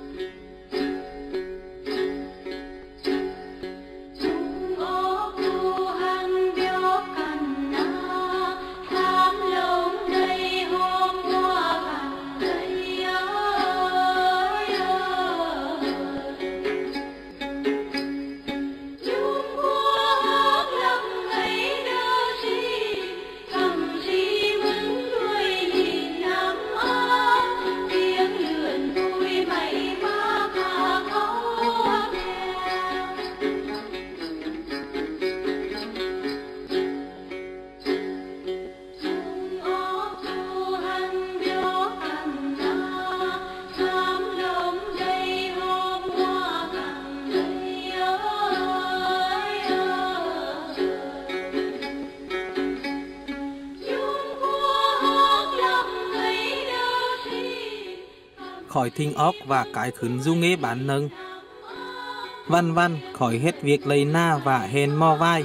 Khỏi thinh óc và cái khứng du nghê bán nâng. Văn văn khỏi hết việc lấy na và hèn mò vai.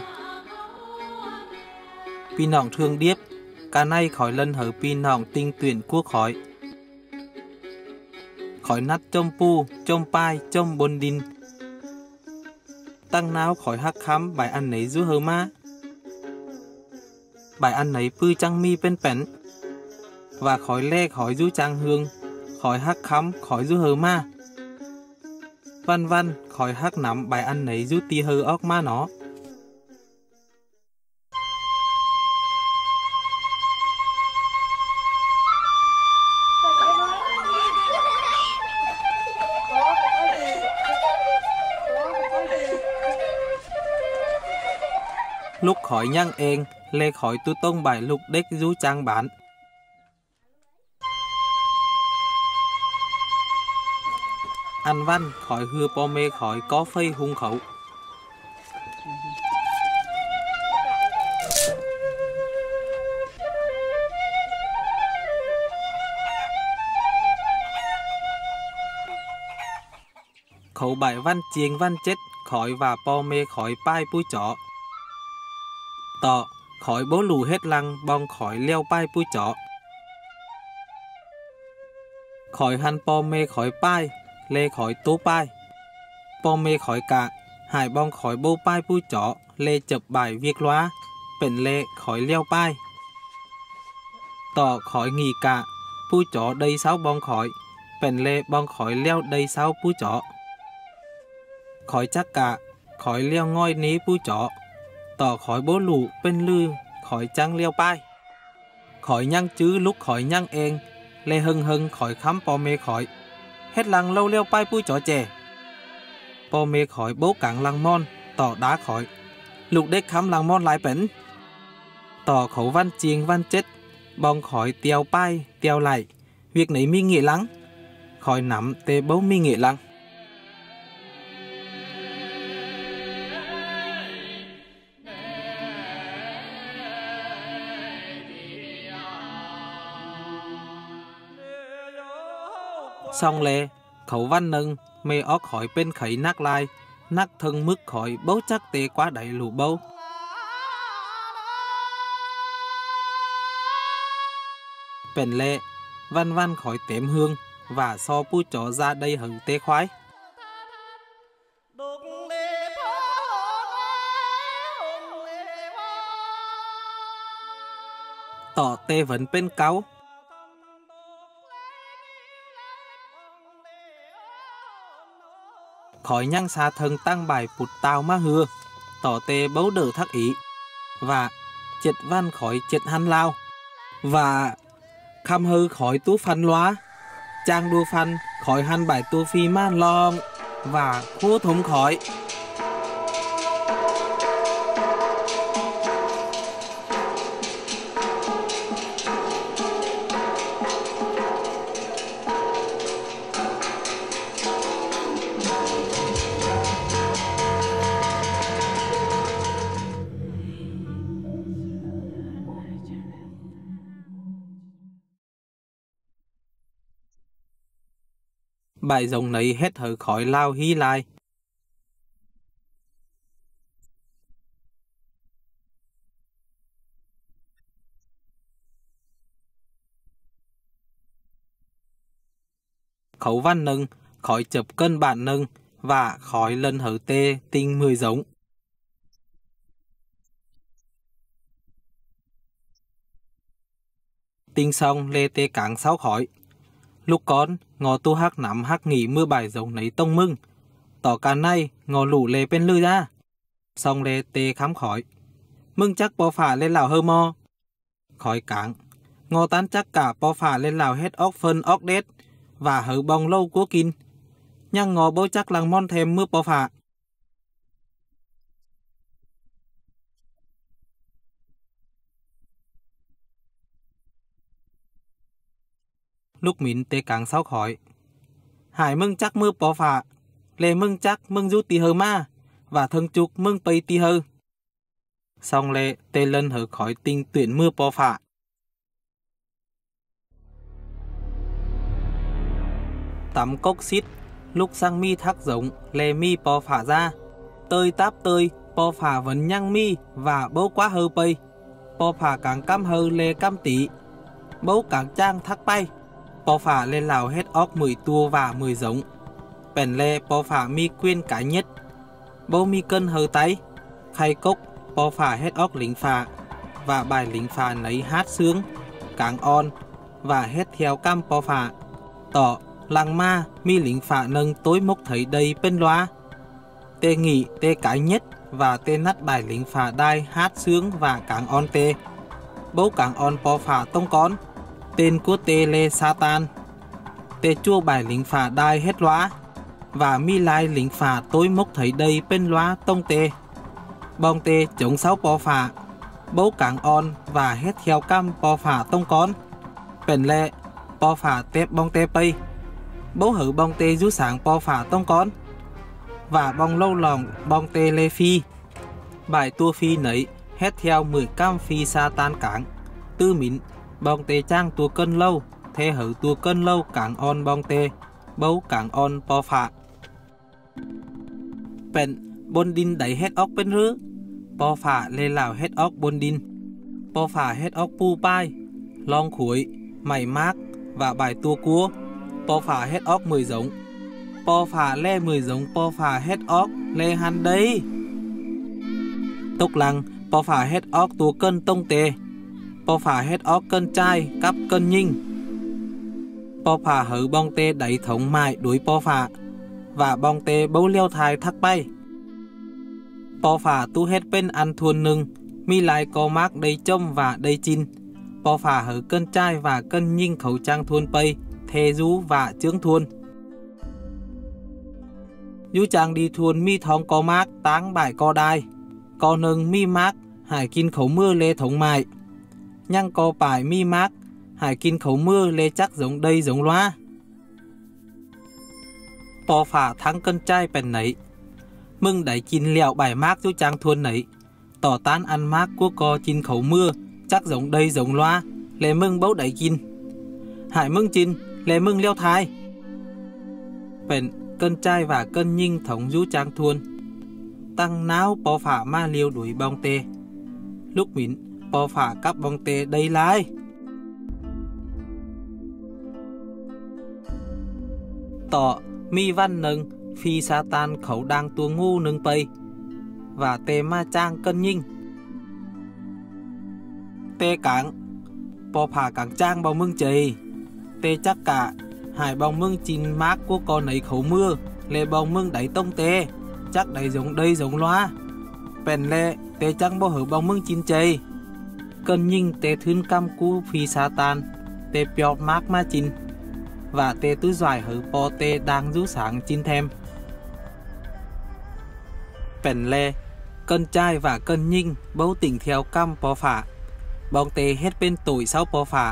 Pi nọng thương điếp, cả nay khỏi lần hở pi nọng tinh tuyển quốc khỏi. Khỏi nát chôm pu, chôm pai, chôm bồn đinh. Tăng náo khỏi hắc khám bài ăn nấy du hờ ma. Bài ăn nấy pư trăng mi bên bén. Và khỏi le khỏi du trang hương. Khỏi hắc khắm, khỏi du hờ ma. Văn văn, khỏi hắc nắm bài ăn nấy du tì hờ óc ma nó. Lúc khỏi nhăng eng, lê khỏi tu tông bài lục đếch du trang bán. Ăn văn khỏi hưa po mê khỏi có phây hung khẩu. Khẩu bài văn chiêng văn chết khỏi và po mê khỏi pai pui chọ. Tọ khỏi bố lù hết lăng bong khỏi leo pai pui chọ. Khỏi hăn po mê khỏi pai. Lê khỏi tố pai. Po mê khỏi cả. Hải bong khỏi bô pai pui chọ. Lê chập bài việc loa. Bển lê khỏi leo pai. Tỏ khỏi nghỉ cả. Pui chọ đầy sáu bong khỏi. Bển lê bong khỏi leo đầy sáu pui chọ. Khỏi chắc cả. Khỏi leo ngôi ní pui chọ. Tỏ khỏi bố lù bên lư. Khỏi trăng leo pai. Khỏi nhăng chứ lúc khỏi nhăng eng. Lê hưng hưng khỏi khám po mê khỏi. Hết lăng lâu leo pai pui chó chè. Po mê khỏi bố cảng lăng mon. Tỏ đá khỏi. Lục đếch khám lăng mon lại bẩn. Tỏ khẩu văn chiêng văn chết. Bong khỏi tiêu pai tiêu lại. Việc nấy mi nghị lắng. Khỏi nắm tê bố mi nghị lắng. Xong lê, khẩu văn nâng, mê óc khỏi bên khẩy nắc lai, nắc thân mức khỏi bấu chắc tê quá đẩy lù bấu. Bèn lê, văn văn khỏi tém hương, và so pu chó ra đây hứng tê khoái. Tỏ tê vẫn bên cáu. Khỏi nhăng xa thân tăng bài bụt tao má hưa. Tỏ tê bấu đỡ thắc ý. Và chết văn khỏi chết hăn lao. Và khăm hư khỏi tú phân loá. Trang đua phân khỏi hăn bài tu phi má long. Và khô thủng khỏi. Bài dòng nấy hết hở khỏi lao hí lai. Khẩu văn nâng, khỏi chập cân bản nâng và khỏi lần hở tê tinh 10 giống. Tinh xong lê tê cáng 6 khỏi. Lúc con, ngò tu hắc nắm hắc nghỉ mưa bài giống nấy tông mưng. Tỏ cả nay, ngò lũ lê bên lư ra. Xong lê tê khám khỏi. Mưng chắc bò phả lên lào hơ mò. Khỏi cáng. Ngò tán chắc cả bò phả lên lào hết óc phân óc đét. Và hở bong lâu của kinh. Nhưng ngò bố chắc lăng mon thêm mưa bò phả. Lúc mín tê cáng 6 khỏi. Hải mưng chắc mưa bò phả. Lê mưng chắc mưng rút tì hơ ma. Và thân chúc mưng bầy tì hơ. Xong lê tê lân hở khỏi tinh tuyển mưa bò phả. Tắm cốc xít. Lúc sang mi thác giống lê mi bò phả ra. Tơi táp tơi bò phả vẫn nhăng mi và bấu quá hơ bầy. Bò phả càng cam hơ lê cam tí. Bấu càng trang thác bay. Bò phả lên lào hết óc 10 tua và 10 giống. Bèn lê bò phả mi quyên cái nhất. Bố mi cân hơ tay. Khay cốc bò phả hết óc lính phả. Và bài lính phả nấy hát sướng. Càng on. Và hết theo cam bò phả. Tỏ làng ma mi lính phả nâng tối mốc thấy đây bên loa. Tê nghỉ tê cái nhất. Và tê nát bài lính phả đai hát sướng và càng on tê. Bố càng on bò phả tông con. Tên của tê lê Satan. Tê chua bài lính phả đai hết loa. Và mi lai lính phả tối mốc thấy đây bên loa tông tê. Bong tê chống 6 bò phả. Bố càng on và hết theo cam bò phả tông con. Bèn lệ bò phả tép bong tê pây. Bố hử bong tê rú sáng bò phả tông con. Và bong lâu lòng bong tê lê phi. Bài tua phi nấy hết theo 10 cam phi Satan cảng. Tư mín bong tê trang tua cân lâu. Thế hử tua cân lâu càng on bong tê. Bấu càng on bò phả. Bèn bôn đinh đẩy hết óc bên rứ. Bò phả lê lào hết óc bôn đinh. Bò phả hết óc pu pai. Long khuối, mày mác và bài tua cua. Bò phả hết óc 10 giống. Bò phả lê 10 giống bò phả hết óc lê hàn đấy. Tốc lăng bò phả hết óc tua cân tông tê. Bò phả hết óc cân chai cắp cân nhinh. Bò phả hở bong tê đẩy thống mại đuổi bò phả. Và bong tê bấu leo thai thắc bay. Bò phả tu hết bên ăn thuôn nưng. Mi lại có mác đầy trông và đầy chin. Bò phả hở cân chai và cân nhinh khẩu trang thuôn pây. Thê rú và chướng thuôn. Dú chàng đi thuôn mi thong có mác táng bài co đai. Co nâng mi mác hải kinh khẩu mưa lê thống mại. Nhăng co bài mi mác hải kinh khẩu mưa lê chắc giống đây giống loa. Bò phả thắng cân chai bèn nấy. Mưng đẩy chín lẹo bài mác dú chàng thuôn nấy. Tỏ tán ăn mác của co chín khẩu mưa chắc giống đây giống loa. Lê mưng bấu đẩy chín. Hải mưng chín lê mưng leo thai. Bèn cân chai và cân nhinh thống dú chàng thuôn. Tăng náo bò phả ma liêu đuổi bong tê. Lúc mín bò phả cắp bong tê đầy lai. Tỏ mi văn nâng phi Satan khẩu đang tua ngu nâng pây. Và tê ma trang cân nhinh. Tê cáng bò phả cáng trang bong mưng chầy. Tê chắc cả hải bong mưng chín mác của con ấy khẩu mưa. Lê bong mưng đáy tông tê. Chắc đầy giống đây giống loa. Bèn lê tê chắc bò hở bong mưng chín chầy. Cân nhinh tê thươn cam cú phi Satan. Tê piọt mác ma chín. Và tê tứ doài hở bò tê đang rú sáng chín thêm. Bèn lê cân chai và cân nhinh bấu tỉnh theo cam bò phả. Bong tê hết bên tuổi sau bò phả.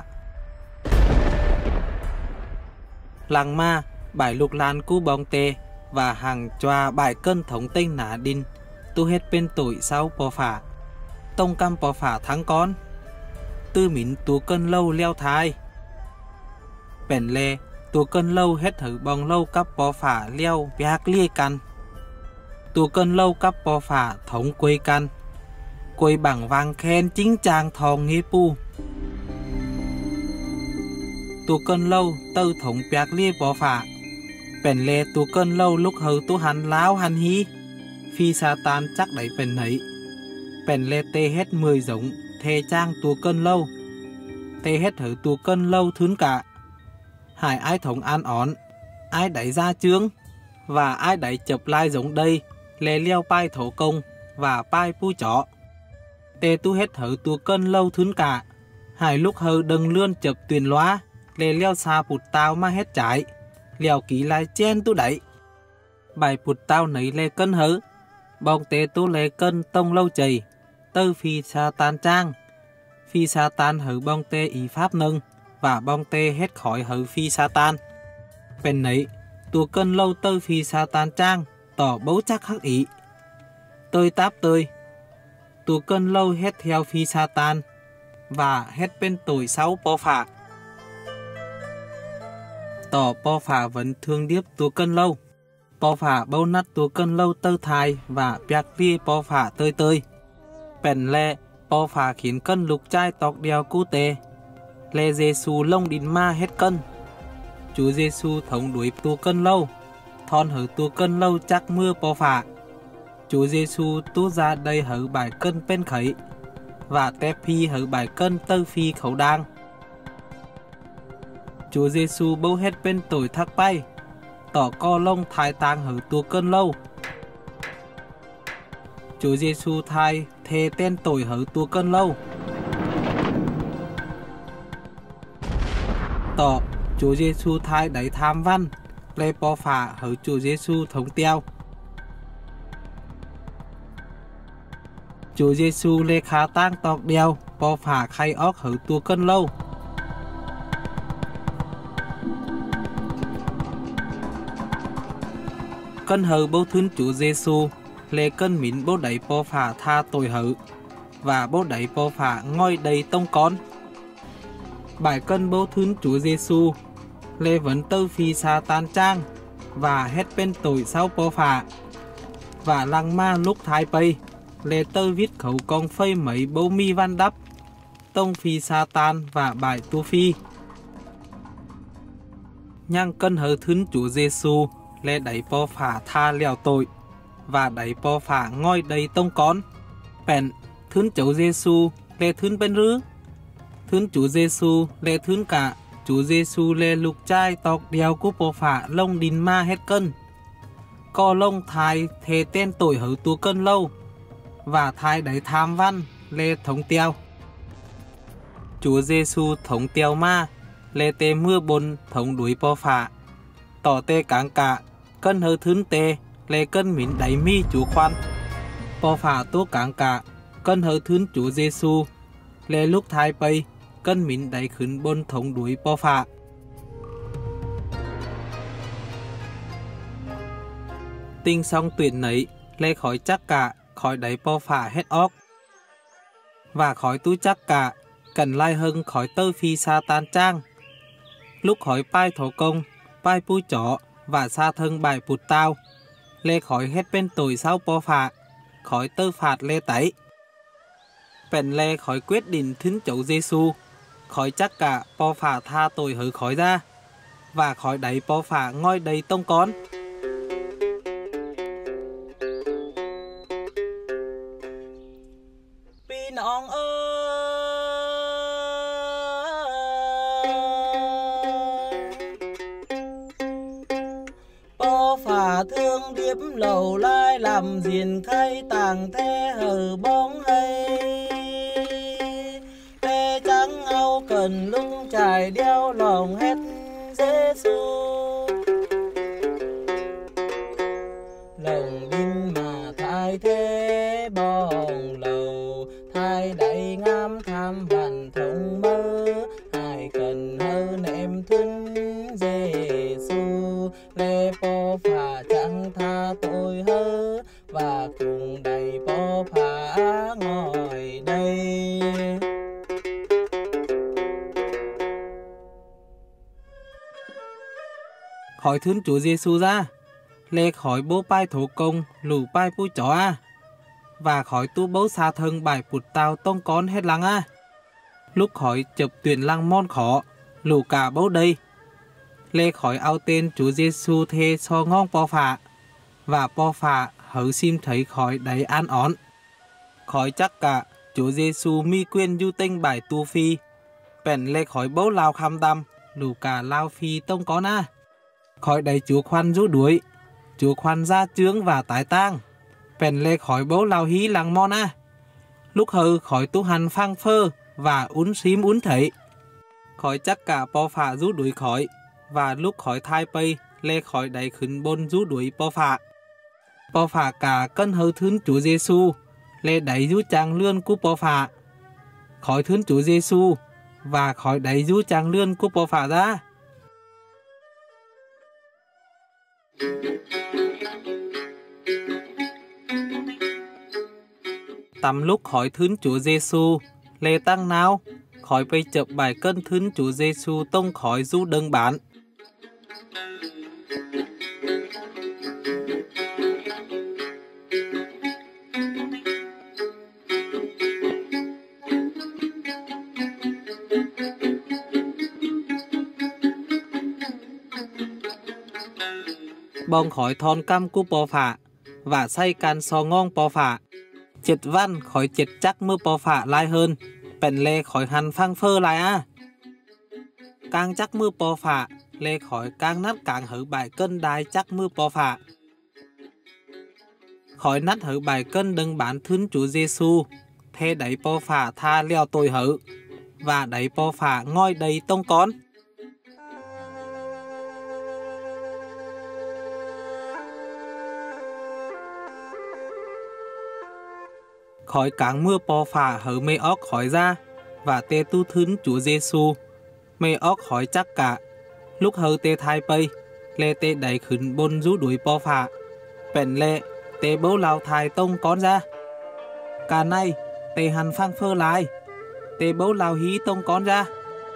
Làng ma bài lục lan cú bong tê. Và hàng choa bài cân thống tên nả đinh. Tu hết bên tuổi sau bò phả. Tông cam bò phả thắng con. Tư mín tú cân lâu leo thai. Bèn lê tú cân lâu hết thử bong lâu cắp bò phả leo bạc lia căn. Tú cân lâu cắp bò phả thống quây căn. Quây bằng vàng khen chính chàng thòng nghê pu. Tú cân lâu tâu thống bạc lia bò phả. bèn lê tu cơn lâu lúc hầu tu hắn láo hắn hí. Phi sa tan chắc đẩy bèn nấy. Bèn lê tê hết 10 giống thê trang tu cơn lâu. Tê hết hử tu cơn lâu thướn cả. Hải ai thống an ón, ai đẩy ra chướng, và ai đẩy chập lai giống đây, lê leo pai thổ công, và pai pu chó. Tê tu hết hử tu cơn lâu thướn cả. Hải lúc hờ đừng lươn chập tuyền loa, lê leo xa bụt tao mà hết trái, leo ký lai chen tu đẩy. Bài bụt tao nấy lê cân hớ, bong tê tu lê cân tông lâu chày, tơ phi sa tan trang. Phi sa tan hử bong tê ý pháp nâng, và bong tê hết khỏi hử phi sa tan. Bèn nấy, tu cân lâu tơ phi sa tan trang, tỏ bấu chắc hắc ý. Tơi táp tơi, tu cân lâu hết theo phi sa tan, và hết bên tội 6 po phạ. Tỏ po phạ vẫn thương điếp tu cân lâu. Po phạ bâu nát tu cân lâu tơ thai và biạc vi po phạ tơi tơi. Bèn lệ, po phạ khiến cân lục trai tọc đeo cú tê. Lê Giê-xu lông đín ma hết cân. Chúa Giê-xu thống đuổi tu cân lâu. Thon hử tu cân lâu chắc mưa po phạ. Chúa Giê-xu tu ra đây hử bài cân bên khấy. Và tép phi hử bài cân tơ phi khẩu đang. Chúa Giê-xu bâu hết bên tội thắc bay. Tỏ co lông thai tang hử tu cân lâu. Chúa Giê-xu thai thê tên tội hử tu cân lâu. Tỏ Chúa Giê-xu thai đáy tham văn. Lê po phạ hử Chúa Giê-xu thống tiêu. Chúa Giê-xu lê khá tang tọc đeo. Po phạ khay óc hử tu cân lâu. Cân hờ bố thuyên Chúa Giê-xu lê cân mín bố đẩy po phạ tha tội hử. Và bố đẩy po phạ ngôi đầy tông con. Bài cân bố thuyên Chúa Giê-xu lê vấn tơ phi sa tan trang. Và hết bên tội 6 po phạ. Và lăng ma lúc thái bay lê tơ viết khẩu công phây mấy bố mi văn đắp. Tông phi sa tan và bài tu phi. Nhang cân hờ thuyên Chúa Giê-xu lê đẩy po phạ tha lèo tội. Và đẩy po phạ ngôi đầy tông con. Bèn thuyên Chúa Giê-xu lê thuyên bên rứ. Thuyên Chúa Giê-xu lê thuyên cả. Chúa Giê-xu lê lục trai tọc đeo của po phạ lông đín ma hết cân. Co lông thai thề tên tội hử tu cân lâu. Và thai đẩy tham văn lê thống tiêu. Chúa Giê-xu thống tiêu ma lê tê mưa bồn thống đuổi po phạ. Tỏ tê cáng cả cân hơ thướn tê lê cân mín đáy mi Chúa khoan. Po phạ tố cáng cả cân hơ thướn Chúa Giê-xu lê lúc thai bay cân mín đáy khứn bồn thống đuổi po phạ. Tinh xong tuyển nấy lê khói chắc cả khói đáy po phạ hết óc. Và khói tu chắc cả cần lai hưng khói tơ phi sa tan trang. Lúc khói pai thổ công, pai pu chó và sa thân bài bụt tao. Lê khói hết bên tội 6 po phạ, khói tơ phạt lê tẩy. Bèn lê khói quyết định thính Chúa Giê-xu, khói chắc cả po phạ tha tội hử khói ra. Và khói đáy po phạ ngôi đầy tông con. Nong ơi, po phà thương điếp lầu lai làm diền khay tàng the hờ bóng hay. Tê trắng âu cần lung chài đeo lòng hết Giê-xu. Lòng đinh mà thai thế bong lầu. Hai đại ngam tham văn thông mơ. Hai cần hơn em thuyên Giê-xu. Lê po phà chẳng tha tội hơ. Và cùng đầy po phà ngồi đây. Khỏi thuyên Chúa Giê-xu ra lê khỏi bố pai thổ công lù pai pu chó à. Và khỏi tu bấu xa thân bài bụt tao tông con hết lăng à. Lúc khỏi chập tuyển lăng mon khó lù cả bấu đây. lê khỏi ao tên Chúa Giêsu thê so ngon po phạ, và po phạ hỡi sim thấy khỏi đáy an ón. Khỏi chắc cả Chúa Giêsu mi quyên du tinh bài tu phi, bèn lê khỏi bấu lao khăm đăm, lù cả lao phi tông có na. Khỏi đáy Chúa khoan rú đuổi, Chúa khoan ra chướng và tái tang, bèn lê khỏi bấu lao hí lăng mo na. Lúc hư khỏi tu hành phang phơ và uốn xím uốn thảy. Khỏi chắc cả po phạ rú đuổi khỏi, và lúc khỏi thai pây lê khỏi đáy khẩn bôn rú đuổi po phạ. Po phạ cả cân hư thướng Chúa Giêsu lê đáy rú trang lươn của po phạ. Khỏi thướng Chúa Giêsu và khỏi đáy rú trang lươn của po phạ ra. Tầm lúc khỏi thướng Chúa Giêsu lê tăng nào khỏi bây chập bài cân thướng Chúa Giêsu tông khỏi rú đâng bản. Bong khỏi thon cam của po phạ và say can so ngon po phạ. Chệt văn khỏi chệt chắc mưa po phạ lai hơn, bèn lê khỏi hằn phang phơ lại à. Càng chắc mưa po phạ lê khỏi càng nát càng hử bài cân đai chắc mưa po phạ. Khỏi nát hử bài cân đừng bán thướng Chúa Giêsu, thế đẩy po phạ tha leo tôi hử, và đẩy po phạ ngoi đầy tông con. Khỏi cáng mưa po phạ hở mê óc khỏi ra, và tê tu thướng Chúa Giêsu mê óc khỏi chắc cả. Lúc hơ tê thai pây lê tê đẩy khẩn bôn rú đuổi po phạ, bèn lê tê bấu lao thai tông con ra. Cả nay tê hằn phang phơ lại, tê bấu lao hí tông con ra.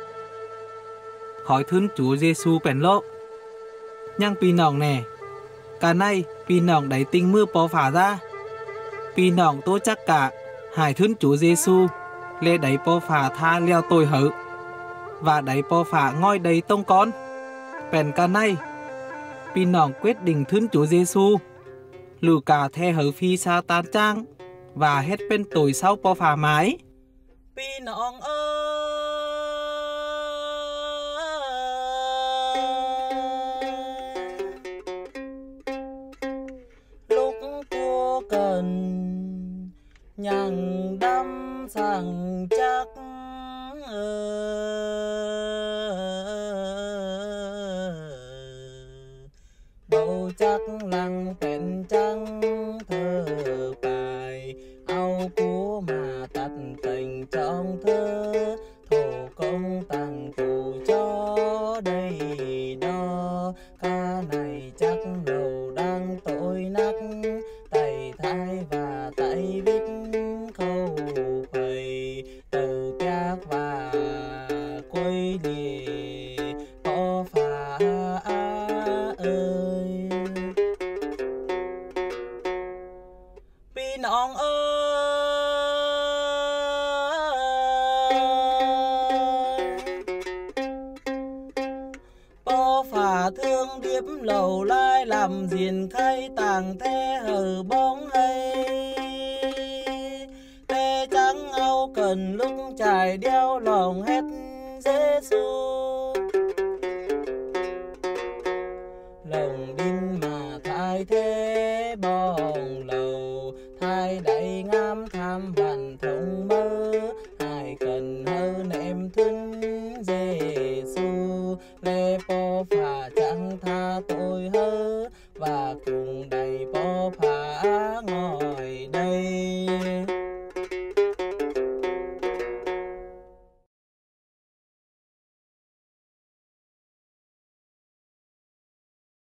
Khỏi thướng Chúa Giêsu bèn lô nhang pi nòng nè, cả nay pi nòng đẩy tinh mưa po phạ ra. Pi nòng tố chắc cả hải thướng Chúa Giêsu lê đẩy po phạ tha leo tôi hử, và đẩy po phạ ngoi đầy tông con. Bèn cả nay pi nòng quyết định thướng Chúa Giêsu lù cả the hử phi sa tan trang, và hết bên tội sau po phạ mái. Pi nòng ơi, lúc cô cần nhằng đắm sẵn chắc bầu chắc lăng tên trắng thơ bài áo cũ mà tắt tình trong thơ thổ công tặng tù cho đây đó. Ca này chắc đầu đang tội nắc tay thái và tay vít khâu phầy từ các và quay đi có phá ơi. Pi nòng ơi, po phà thương điếp lầu lai làm diền khai tàng thế hờ bóng hay. Tê trắng âu cần lúc chài đeo lòng hết Giêsu. Lòng đinh mà thay thế bong lầu, thay đẩy ngắm tham vàng